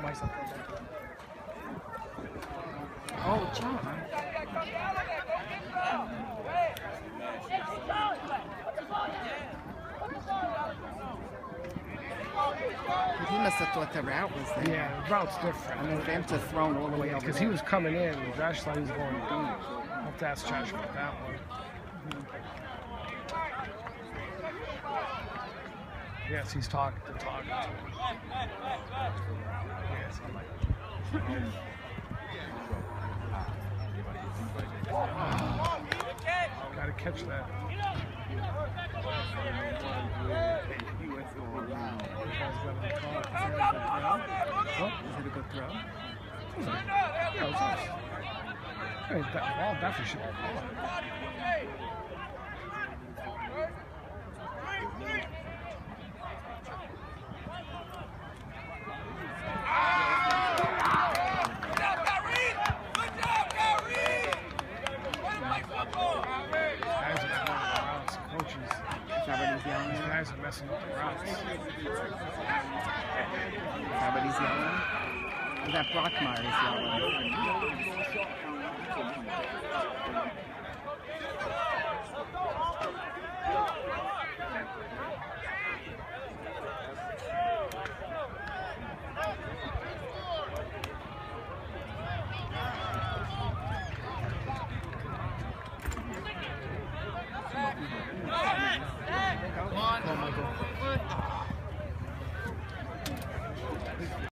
Oh, John. He must have thought the route was there. Yeah, the route's different. I mean, they have to throw all the way over because he was coming in, and Josh thought he was going deep. I'll have to ask Josh about that one. Yes, he's talking to him. Yes, I'm like. Gotta catch that. Oh, is it a good throw? Hey, that ball definitely should be a ball. These guys are messing up the routes. Is that what he's yelling? Is that Brockmeyer is yelling?